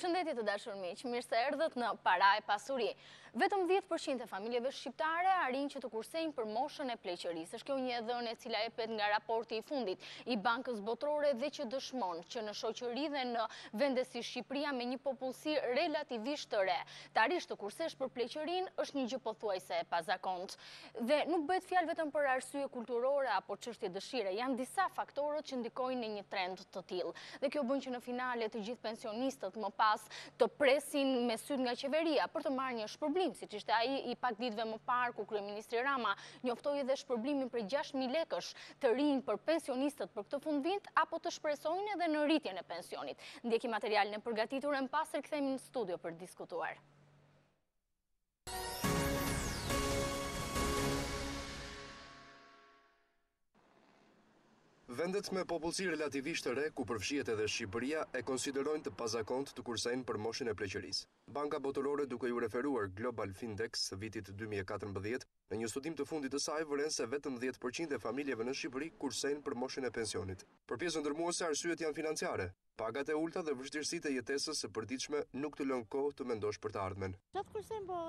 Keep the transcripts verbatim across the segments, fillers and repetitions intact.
Përshëndetje të dashur miq, mirë se erdhët në Para e Pasuri. Vetëm dhjetë përqind e familjeve shqiptare arrin që të kursejnë për moshën e pleqërisë. Është kjo një dhënë e cila jepet nga raporti i fundit i Bankës Botërore dhe që dëshmon që në shoqëri dhe në vende si Shqipëria me një popullsi relativisht të re, të arrish të kursesh për pleqërinë është një gjë pothuajse e pazakontë. Dhe nuk bëhet fjalë vetëm për arsye kulturore apo çështje dëshire, janë disa faktorët që ndikojnë në një trend të tillë. Dhe kjo bën që në finale të gjithë pensionistët më pas të presin me syt nga qeveria për të marrë një shpërblim, siç ishte ai i pak ditëve më parë ku kryeministri Rama njoftoi edhe shpërblimin për gjashtë mijë lekësh të rinj për pensionistët për këtë fundvit, apo të shpresojnë edhe në rritjen e pensionit. Ndjekim materialin e përgatitur e mpasër kthehemi në studio për diskutuar. Vendet me popullsi relativisht të re, ku përfshihet edhe Shqipëria, e konsiderojnë të pazakontë të kursejnë për moshën e pleqërisë. Banka Botërore, duke ju referuar Global Findex së vitit dy mijë e katërmbëdhjetë, në një studim të fundit të saj vëren se vetëm dhjetë përqind e familjeve në Shqipëri kursejnë për moshën e pensionit. Për pjesën ndërmuese arsyet janë financiare. Pagat e ulta dhe vështirësitë e jetesës së përditshme nuk të lënë kohë të mendosh për të ardhmen. Çfarë kursejnë, po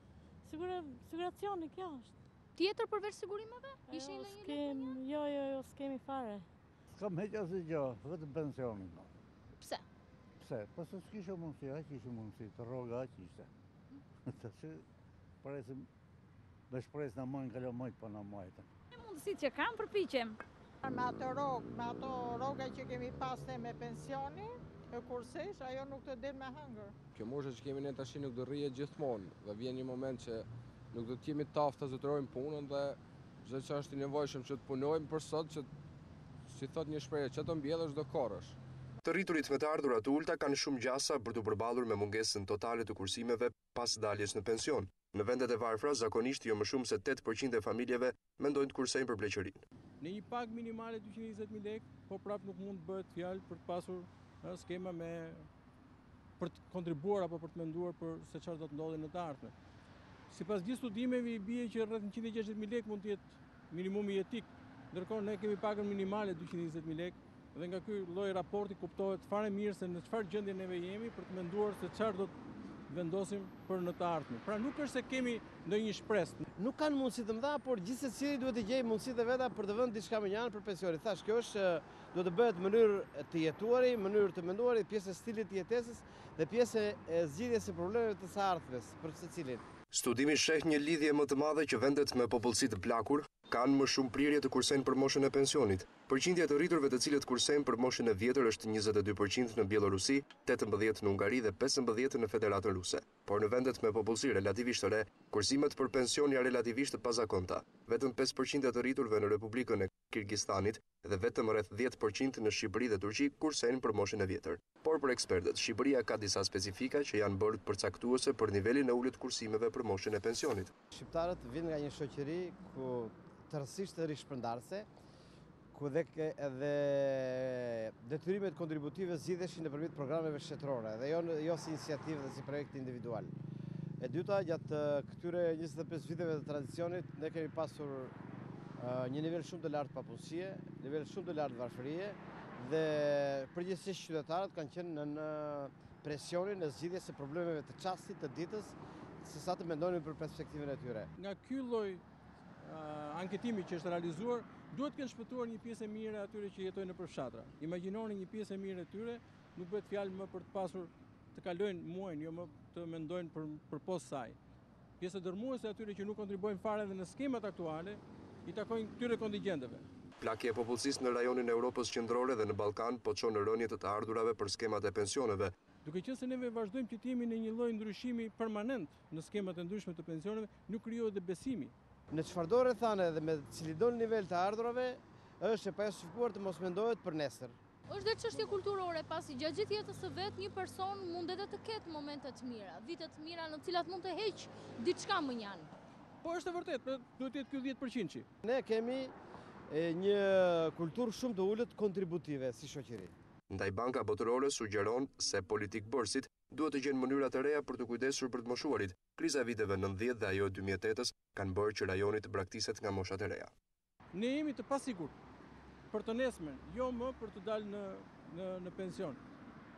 siguracioni kjo është. Tjetër përveç sigurimeve? Ishin në një Skem, jo, jo, jo, s'kemi fare. S'kam heq asë gjë, vetëm pensionin. Pse? Pse? Po se s'kishe mundësi, aq ishe mundësi, të rroga aq ishte. Të që presim, me shpres në mojnë, kalo mojtë, po në mojtë. Në mundësit që kam përpiqem. Me ato rogë, me ato rroga që kemi paste me pensioni, e kursesh, ajo nuk të del me hangër. Kjo moshë që kemi ne tash nuk do rrihet gjithmonë, dhe vjen një moment që nuk do të jemi taftë të zotërojmë punën dhe çdo që është i nevojshëm që të punojmë për sot, që si thot një shprehje, që të mbjellësh do korrësh. Të rriturit me të ardhurat të ulta kanë shumë gjasa për të përballur me mungesën totale të kursimeve pas daljes në pension. Në vendet e varfra, zakonisht jo më shumë se tetë përqind e familjeve mendojnë të kursejnë për pleqërinë. Në një pagë minimale dyqind e njëzet mijë lekë, po prap nuk mund të bëhet fjalë për të pasur në skema me për të kontribuar apo për të menduar për se çfarë do të ndodhi në të ardhmen. Sipas gjithë studimeve i bie që rreth njëqind e gjashtëdhjetë mijë lekë mund të jetë minimumi jetik, ndërkohë ne kemi pagën minimale dyqind e njëzet mijë lekë dhe nga ky lloj raporti kuptohet fare mirë se në çfarë gjendje neve jemi për të menduar se çfarë do të vendosim për në të ardhmen. Pra nuk është se kemi ndonjë shpresë. Nuk kanë mundësi të mëdha, por gjithsesi secili duhet të gjejë mundësitë e veta për të vënë diçka më janë për pensionin. Thash, kjo është duhet të bëhet mënyrë të jetuari, mënyrë të menduari, pjesë e stilit të jetesës dhe pjesë e zgjidhjes së problemeve të së ardhmes për secilin. Studimi sheh një lidhje më të madhe që vendet me popullsi të plakur kanë më shumë prirje të kursejnë për moshën e pensionit. Përqindja të rriturve të cilët kursejnë për moshën e vjetër është njëzet e dy përqind në Bielorusi, tetëmbëdhjetë në Ungari dhe pesëmbëdhjetë në Federatën Ruse. Por në vendet me popullsi relativisht të re, kursimet për pension janë relativisht të pazakonta. Vetëm pesë përqind të rriturve në Republikën e Kirgistanit dhe vetëm rreth dhjetë përqind në Shqipëri dhe Turqi kursejnë për moshën e vjetër. Por për ekspertët, Shqipëria ka disa specifika që janë bërë përcaktuese për nivelin e ulët kursimeve për moshën e pensionit. Shqiptarët vinë nga një shoqëri ku tërësisht të rishpërndarse, ku dhe edhe detyrimet kontributive zgjidheshin nëpërmjet programeve shtetërore dhe jo, jo si iniciativë dhe si projekt individual. E dyta, gjatë këtyre njëzet e pesë viteve të tradicionit, ne kemi pasur uh, një nivel shumë të lartë papunësie, nivel shumë të lartë varfërie dhe përgjithsisht qytetarët kanë qenë në presionin e zgjidhjes së problemeve të çastit të ditës, se sa të mendonin për perspektivën e tyre. Nga ky lloj anketimi që është realizuar, duhet të kenë shpëtuar një pjesë e mirë atyre që jetojnë nëpër fshatra. Imagjinoni një pjesë e mirë e tyre, nuk bëhet fjalë më për të pasur të kalojnë muajin, jo më të mendojnë për përpos saj. Pjesë dërmuese atyre që nuk kontribuojnë fare edhe në skemat aktuale, i takojnë këtyre kontingjenteve. Plakja e popullsisë në rajonin e Europës qendrore dhe në Ballkan po çon në rënje të të ardhurave për skemat e pensioneve. Duke qenë se neve vazhdojmë që të jemi në një lloj ndryshimi permanent në skemat e ndryshme të pensioneve, nuk krijohet dhe besimi. Në çfarëdo rrethane dhe me cilidon nivel të ardhurave, është e pashifikuar të mos mendohet për nesër. Është dhe çështje kulturore, pasi gjatë gjithë jetës së vet një person mund edhe të ketë momente të mira, vite të mira në të cilat mund të heq diçka më njanë. Po është e vërtetë, duhet të jetë ky dhjetë përqind. Ne kemi e, një kulturë shumë të ulët kontributive si shoqëri. Ndaj Banka Botërore sugjeron se politik bërësit duhet të gjenë mënyra të reja për të kujdesur për të moshuarit. Kriza e viteve nëntëdhjetë dhe ajo e dy mijë e tetës kanë bërë që rajoni të braktiset nga moshat e reja. Ne jemi të pasigurt për të nesmen, jo më për të dalë në, në, në pension.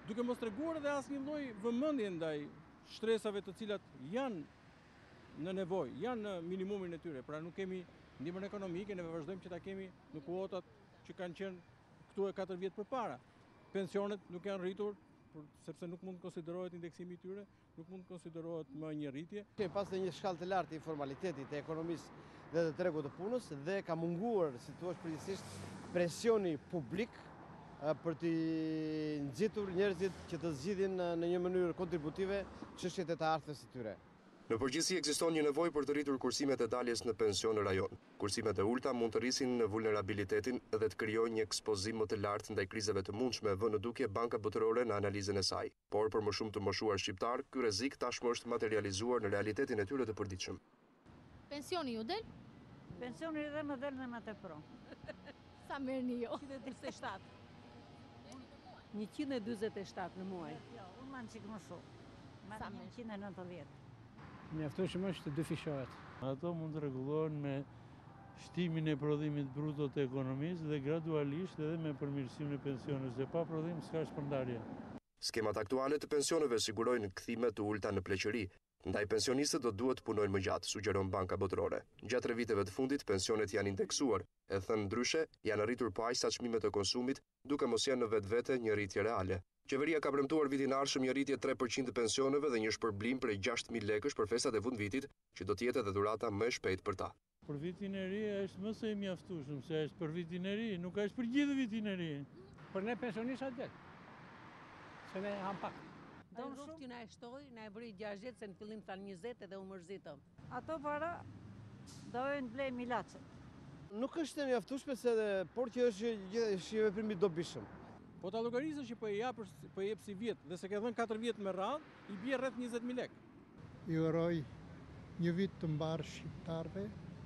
duke mos treguar edhe asnjë lloj vëmendje ndaj shtresave të cilat janë në nevojë, janë në minimumin e tyre. Pra nuk kemi ndihmën ekonomike, ne vazhdojmë që ta kemi në kuotat që kanë qenë këtu e katër vjet përpara. Pensionet nuk janë rritur, sepse nuk mund të konsiderohet indeksimi i tyre, nuk mund të konsiderohet më një rritje. Kemi pas një shkallë të lartë të informalitetit, të ekonomisë dhe të tregut të punës dhe ka munguar, si thua përgjithsisht, presioni publik për të nxitur njerëzit që të zgjidhin në një mënyrë kontributive çështjet e të ardhmes së tyre. Në përgjithësi ekziston një nevojë për të rritur kursimet e daljes në pension në rajon. Kursimet e ulta mund të rrisin në vulnerabilitetin dhe të krijojnë një ekspozim më të lartë ndaj krizave të mundshme, vënë në dukje Banka Botërore në analizën e saj. Por për më shumë të moshuar shqiptar, ky rrezik tashmë është materializuar në realitetin e tyre të përditshëm. Pensioni ju del? Pensioni edhe më del në natë pro. Sa merrni ju? njëqind e dyzet e shtatë. njëqind e dyzet e shtatë në muaj. Jo, unë marr çik më shumë. Sa Marr merr? njëqind e nëntëdhjetë. Mjaftueshëm është të dy fishohet. Ato mund të rregullohen me shtimin e prodhimit bruto të ekonomisë dhe gradualisht edhe me përmirësimin e pensioneve, dhe pa prodhim s'ka shpërndarje. Skemat aktuale të pensioneve sigurojnë kthime të ulta në pleqëri. Ndaj pensionistët do duhet të punojnë më gjatë, sugjeron Banka Botërore. Gjatë tre viteve të fundit, pensionet janë indeksuar, e thënë ndryshe, janë arritur po aq sa çmimet e konsumit, duke mos janë në vetvete një rritje reale. Qeveria ka premtuar vitin ardhshëm një rritje tre përqind të pensioneve dhe një shpërblim prej gjashtë mijë lekësh për festat e fundvitit, që do të jetë edhe dhurata më e shpejtë për ta. Për vitin e ri është më së mjaftueshëm, se është për vitin e ri, nuk është për gjithë vitin e ri. Për ne pensionistat del. Se ne ham pak. Don shumë na e shtoi, na e bëri gjashtëdhjetë se në fillim thanë njëzet edhe u mërzitëm. Ato para dojnë blej milaçet. Nuk është e mjaftueshme se por që është një veprim i dobishëm. Po ta llogarisësh që po e jap po e jep si vjet dhe se ke dhënë katër vjet me radhë, i bie rreth njëzet mijë lekë. I uroj një vit të mbarë shqiptarëve.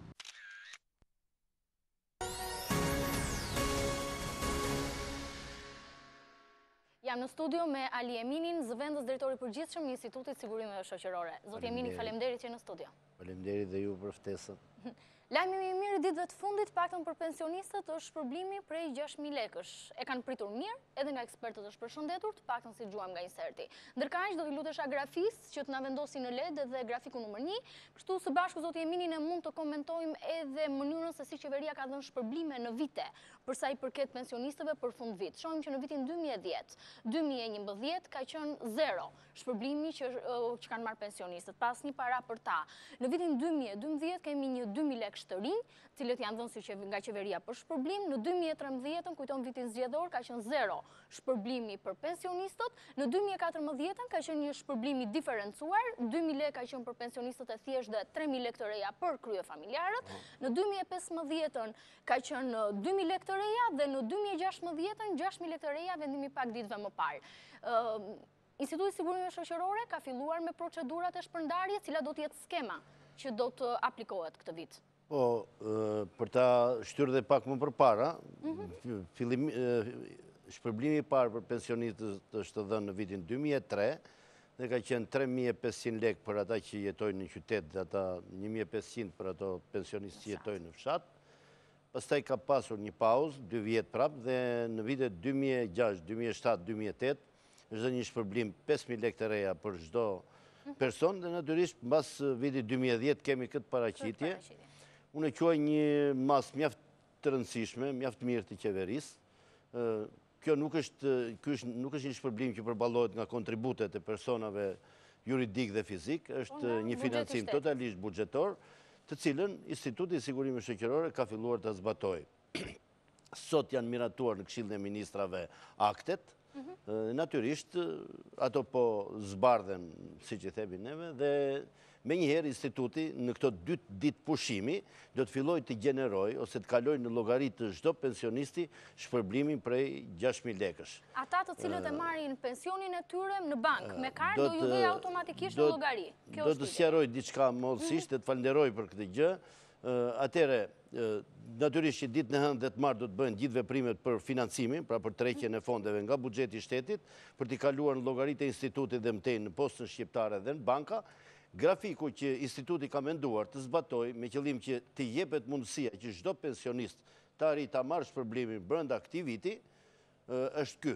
Jam në studio me Ali Eminin, zëvendës drejtori përgjithshëm i Institutit Sigurimeve Shoqërore. Zoti Emini, faleminderit që në studio. Faleminderit dhe ju për ftesën. Lajmi më i mirë i ditëve të fundit, paktën për pensionistët, është shpërblimi prej gjashtë mijë lekësh. E kanë pritur mirë, edhe nga ekspertët është përshëndetur, të paktën si gjuam nga inserti. Ndërkaq do t'i lutesha grafis që të na vendosin në L E D dhe grafiku numër një, kështu së bashku zoti Emini ne mund të komentojmë edhe mënyrën se si qeveria ka dhënë shpërblime në vite për sa i përket pensionistëve për fund vit. Shohim që në vitin dy mijë e dhjetë, dy mijë e njëmbëdhjetë ka qenë zero shpërblimi që, që kanë marrë pensionistët, pas një para për ta. Në vitin dy mijë e dymbëdhjetë kemi një dy mijë lekë të rinj, cilët janë dhënë si nga qeveria për shpërblim. Në dy mijë e trembëdhjetë, kujton vitin zgjedhor, ka qenë zero shpërblimi për pensionistët. Në dy mijë e katërmbëdhjetë ka qenë një shpërblim i diferencuar, dy mijë lekë ka qenë për pensionistët e thjeshtë dhe tre mijë lekë të reja për kryefamiljarët. Në dy mijë e pesëmbëdhjetë ka qenë dy mijë lekë të reja dhe në dy mijë e gjashtëmbëdhjetë gjashtë mijë lekë të reja vendimi pak ditëve më parë. Instituti Sigurimeve Shoqërore ka filluar me procedurat e shpërndarjes, cila do të jetë skema që do të aplikohet këtë vit. Po, për ta shtyrë dhe pak më përpara, shpërblimi i parë për pensionistët është dhënë në vitin dy mijë e tre dhe ka qenë tre mijë e pesëqind lekë për ata që jetojnë në qytet dhe ata një mijë e pesëqind për ato pensionistë që jetojnë në fshat. Pastaj ka pasur një pauzë, dy vjet prap, dhe në vitet dy mijë e gjashtë, dy mijë e shtatë, dy mijë e tetë është një shpërblim pesë mijë lekë të reja për çdo person dhe natyrisht mbas vitit dy mijë e dhjetë kemi këtë paraqitje. Unë e quaj një masë mjaft të rëndësishme, mjaft mirë të qeverisë. Kjo nuk është nuk është një shpërblim që përballohet nga kontributet e personave juridik dhe fizik, është një financim totalisht buxhetor, të cilën Instituti i Sigurimeve Shoqërore ka filluar të zbatojë. Sot janë miratuar në Këshillin e Ministrave aktet. Natyrisht, ato po zbardhen, si që themi neve, dhe me njëherë instituti në këto dy ditë pushimi do të filloj të gjeneroj ose të kaloj në llogaritë të çdo pensionisti shpërblimin prej gjashtë mijë lekësh. Ata të cilët e marrin pensionin e tyre në bank, me kartë do ju vej automatikisht në llogari. Do të sqaroj diçka mollësisht dhe të falenderoj për këtë gjë. Atere, natyrisht që ditë në hënë dhe të marrë do të bëjnë gjithë veprimet për financimin, pra për tërheqjen e fondeve nga buxheti i shtetit, për t'i kaluar në llogaritë e institutit dhe mëtej në postën shqiptare dhe në banka. Grafiku që instituti ka menduar të zbatoj me qëllim që të jepet mundësia që çdo pensionist të arrijë ta marrë shpërblimin brenda këtij viti është ky.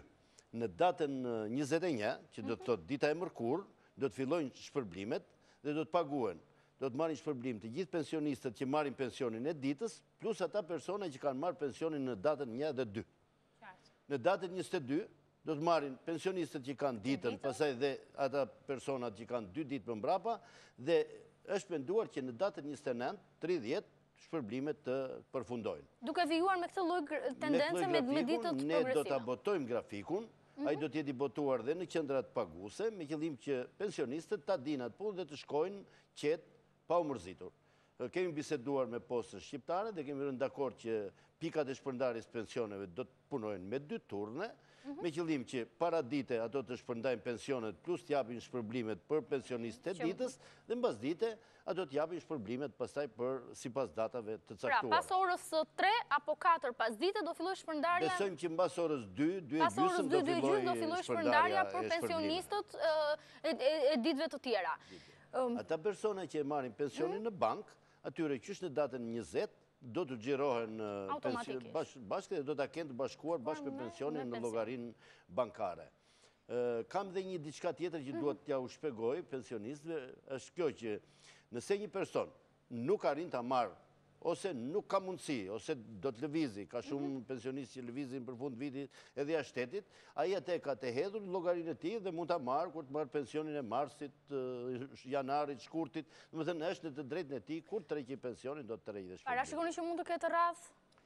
në datën njëzet e një, që do të thotë dita e mërkur, do të fillojnë shpërblimet dhe do të paguen. Do të marrin shpërblim të gjithë pensionistët që marrin pensionin e ditës, plus ata persona që kanë marrë pensionin në datën një dhe dy. Në datën njëzet e dy, do të marrin pensionistët që kanë ditën, pasaj dhe ata personat që kanë dy ditë më mbrapa, dhe është menduar që në datën njëzet e nëntë, tridhjetë, shpërblimet të përfundojnë. Duke vijuar me këtë lloj tendence me ditët progresive. Ne do ta botojmë grafikun, ai do të jetë i botuar dhe në qendrat paguese, me qëllim që pensionistët ta dinë atë punë dhe të shkojnë qetë pa u mërzitur. Kemi biseduar me postën shqiptare dhe kemi rënë dakord që pikat e shpërndarjes pensioneve do të punojnë me dy turne, me qëllim që para dite ato të shpërndajnë pensionet plus të japin shpërblimet për pensionistët e ditës dhe mbas dite ato të japin shpërblimet pastaj për sipas datave të caktuara. Pra, pas orës tre apo katër pas dite do filloj shpërndarja. Besojmë që mbas orës dy, dy e pas orës gjysmë dy, do dy e gjysmë do filloj shpërndarja për pensionistët e ditëve të tjera. Ata persona që e marrin pensionin në bank, atyre qysh në datën njëzet, do të gjirohen bashkë dhe do të kenë të bashkuar bashkë me pensionin në llogarinë bankare. Kam dhe një diçka tjetër që duhet t'ja u shpjegoj pensionistëve, është kjo që nëse një person nuk arrin ta marrë, ose nuk ka mundësi, ose do të lëvizi, ka shumë pensionistë që lëvizin për fund vitit edhe ja shtetit, ai atë ka të hedhur në llogarinë e tij dhe mund ta marrë kur të marrë pensionin e marsit, janarit, shkurtit, domethënë është në të drejtën e tij kur tërheqë pensionin do të tërheqë dhe shpërblimin. Para shikoni që mund të ketë radh?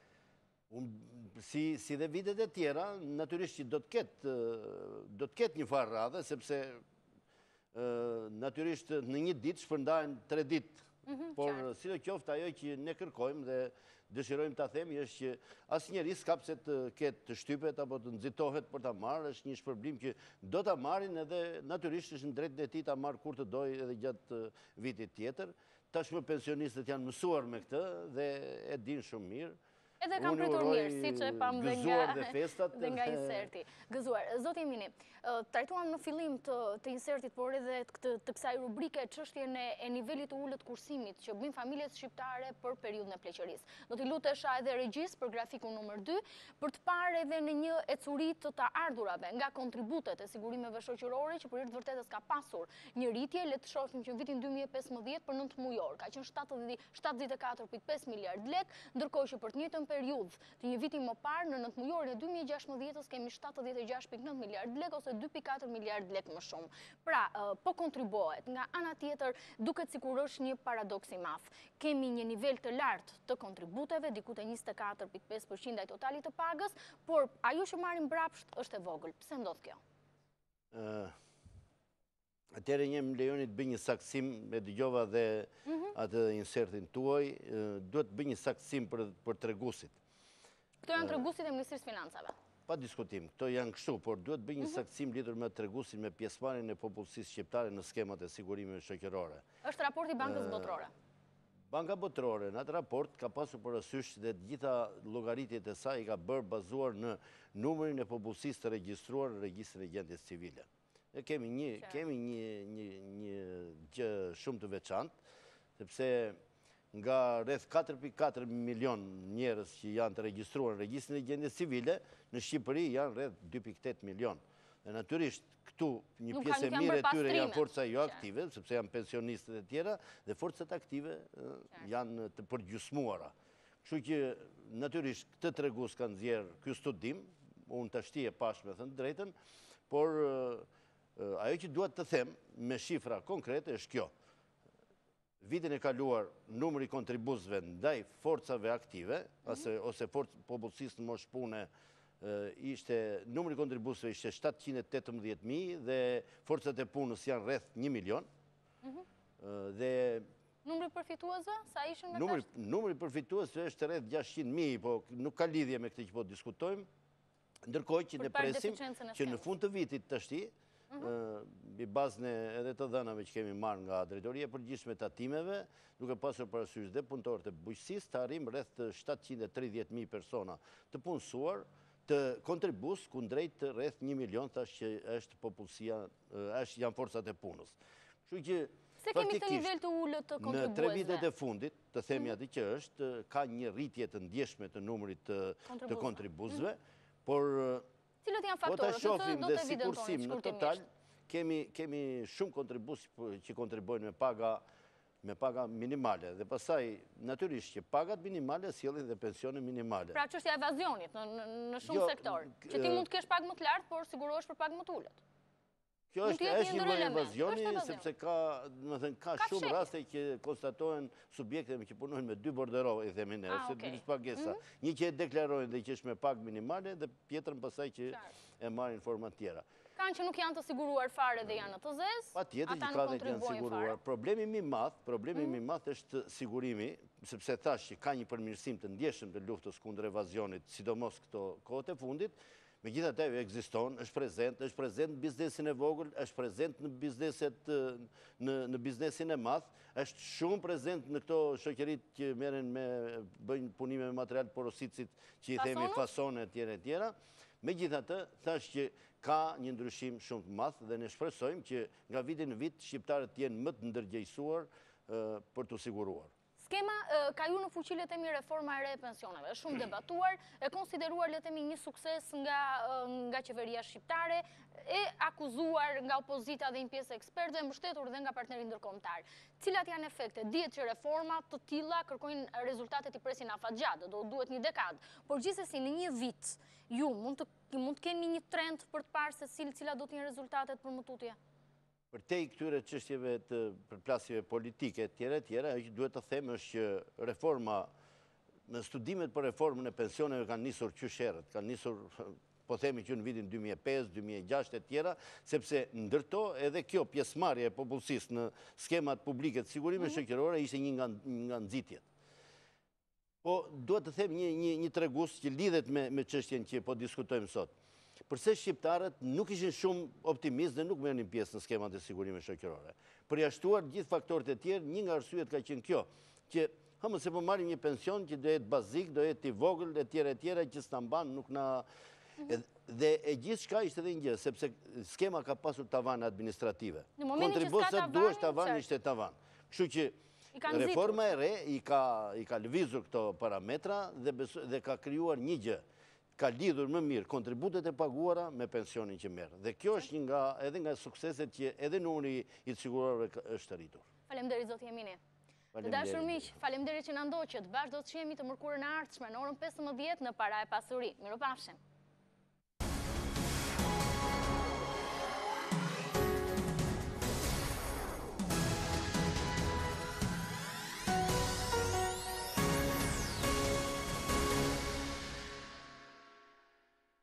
Si si dhe vitet e tjera, natyrisht që do të ketë do të ketë një farë radhe sepse natyrisht në një ditë shpërndahen tre ditë. Por si do qoftë ajo që ne kërkojmë dhe dëshirojmë ta themi është që asnjëri s'ka pse të ketë të shtypet apo të nxitohet për ta marrë, është një shpërblim që do ta marrin edhe natyrisht është në drejtën e tij ta marrë kur të dojë edhe gjatë vitit tjetër. Tashmë pensionistët janë mësuar me këtë dhe e dinë shumë mirë. Edhe kam pritur mirë, si që e pam dhe nga inserti. Gëzuar, Zoti Emini, trajtuam në fillim të insertit, por edhe të kësaj rubrike çështjen e nivelit të ullët kursimit që bëjnë familjet shqiptare për periudhën e pleqërisë. Do t'i lutesha edhe regjis për grafikun numër dy, për të parë edhe në një ecurit të të ardhurave nga kontributet e sigurimeve shoqërore që për hir të vërtetës ka pasur një rritje, le të shohim që në vitin dy mijë e pesëmbëdhjetë për nëntë mujor ka qenë shtatëdhjetë e katër pikë pesë miliard lek, ndërkohë që për të njëjtën periudhë të një viti më parë në nëntë mujorin e dy mijë e gjashtëmbëdhjetës kemi shtatëdhjetë e gjashtë pikë nëntë miliard lek ose dy pikë katër miliard lek më shumë. Pra, po kontribuohet. Nga ana tjetër, duket sikur është një paradoks i madh. Kemi një nivel të lartë të kontributeve, diku te njëzet e katër pikë pesë përqind e totalit të pagës, por ajo që marrim mbrapsht është e vogël. Pse ndodh kjo? Atëherë një më lejoni të bëj një saksim, e dëgjova dhe atë insertin tuaj, duhet të bëj një saksim për treguesit. Këto janë treguesit e Ministrisë Financave. Pa diskutim, këto janë kështu, por duhet të bëj një saksim lidhur me treguesin me pjesëmarrjen e popullsisë shqiptare në skemat e sigurimeve shoqërore. Është raporti Bankës Botërore. Banka Botërore në atë raport ka pasur parasysh dhe të gjitha llogaritjet e saj i ka bërë bazuar në numrin e popullsisë të regjistruar në Regjistrin e Gjendjes Civile. Ne kemi një kemi një një një gjë shumë të veçantë, sepse nga rreth katër pikë katër milion njerëz që janë të regjistruar në Regjistrin e Gjendjes Civile, në Shqipëri janë rreth dy pikë tetë milion. Dhe natyrisht këtu një pjesë e mirë e tyre janë forca jo aktive, sepse janë pensionistët e tjera, dhe forcat aktive janë të përgjysmuara. Kështu që natyrisht këtë tregues ka nxjerr ky studim, unë tashti e pash me thënë drejtën, por ajo që duhet të them me shifra konkrete është kjo. Vitin e kaluar, numri kontribuzve ndaj forcave aktive, ose popullsisë në moshë pune, ishte, numri kontribuzve ishte shtatëqind e tetëmbëdhjetë mijë dhe forcat e punës janë rreth një milion. Dhe numri përfituesve, sa ishën me tash? Numri përfituesve është rreth gjashtëqind mijë, po nuk ka lidhje me këtë që po diskutojmë. Ndërkohë që ne presim që në fund të vitit tashti, i bazën edhe të dhënave që kemi marrë nga Drejtoria e Përgjithshme e Tatimeve, duke pasur parasysh dhe punëtorët e bujqësisë, të arrim rreth shtatëqind e tridhjetë mijë persona të punësuar, të kontribus kundrejt rreth një milion, thash që është popullsia, është janë forcat e punës. Kështu që se kemi këtë nivel të ullët të kontribuesve? Në tre vitet e fundit, të themi aty që është, ka një rritje të ndjeshme të numrit të kontribuesve, por Cilët janë Po ta faktorët? shohim Do dhe të si kursim evidentojnë në total, shkurtimisht. kemi, kemi shumë kontribues që kontribojnë me paga me paga minimale. Dhe pasaj, natyrisht që pagat minimale sjellin dhe pensione minimale. Pra çështja e evazionit në, në, në shumë Jo, sektor. k- Që ti mund të kesh pagë më të lartë, por sigurohesh për pagë më të ulët. Kjo Mund është të jetë është një një ndër lloj element, evazioni, është evazion. sepse ka, do të thënë, ka Ka shumë fshehje. raste që konstatohen subjekte që punojnë me dy borderov, i themi ne, Ah, ose okay. dy pagesa. Një që e deklarojnë dhe që është me pagë minimale dhe tjetrën pasaj që e marrin forma tjera. Kanë që nuk janë të siguruar fare dhe janë në të zezë, Pa tjetër ata që nuk ka dhe që janë kontribuojnë siguruar. fare. Problemi mi madh, problemi mi madh është sigurimi, sepse thash që ka një përmirësim të ndjeshëm të luftës kundër evazionit, sidomos këto kohët e fundit. Megjithatë ajo ekziston, është prezent, është prezent në biznesin e vogël, është prezent në bizneset në në biznesin e madh, është shumë prezent në këto shoqërit që merren me bëjnë punime me material porositësit, që i themi Fasonët? fasone etj etj. Megjithatë, thash që ka një ndryshim shumë të madh dhe ne shpresojmë që nga viti në vit shqiptarët të jenë më të ndërgjegjësuar ë, për të siguruar. Skema e, ka ju në fuqi le temi reforma e re e pensioneve, është shumë debatuar, e konsideruar le temi një sukses nga, e, nga qeveria shqiptare, e akuzuar nga opozita dhe një pjesë e ekspertëve, mbështetur dhe nga partnerit ndërkombëtar. Cilat janë efekte? Dihet që reforma të tilla kërkojnë rezultatet i presin afatgjatë, do duhet një dekadë, por gjithsesi në një vit ju mund të mund të keni një trend për të parë se cil- cilat do të jenë rezultatet për më tutje? Për te i këtyre çështjeve të përplasjeve politike tjera tjera, ajo që duhet të them është që reforma, në studimet për reformën e pensioneve kanë nisur qyshherët, kanë nisur, po themi që në vitin dy mijë e pesë, dy mijë e gjashtë e tjera, sepse ndërto edhe kjo pjesëmarrje e popullsisë në skemat publike të sigurimit shoqërore ishte një nga, nga nxitjet. Po duhet të them një, një, një tregus që lidhet me, me çështjen që po diskutojmë sot. Përse shqiptarët nuk ishin shumë optimistë dhe nuk merrnin pjesë në skemat e sigurimit shoqërore. Përjashtuar gjithë faktorët e tjerë, një nga arsyet ka qenë kjo, që hëmë se po marrim një pension që do jetë bazik, do jetë i vogël e tjera e tjera që s'na mban, nuk na dhe e gjithë shka ishte dhe një gjë, sepse skema ka pasur tavane administrative. Në momentin që s'ka Kontribuesat duhesh tavan, qartë. ishte tavan. Kështu që I ka nxitur. reforma e re i ka, i ka lëvizur këto parametra dhe, beso, dhe ka krijuar një gjë. Ka lidhur më mirë kontributet e paguara me pensionin që merr. Dhe kjo është një nga edhe nga sukseset që edhe numri i të siguruarve ka- është rritur. Faleminderit zoti Emini. Të Faleminderit. dashur miq, faleminderit që na ndoqët. Bashkë do të shihemi të mërkurën e ardhshme në orën pesëmbëdhjetë në Para e Pasuri. Mirupafshim.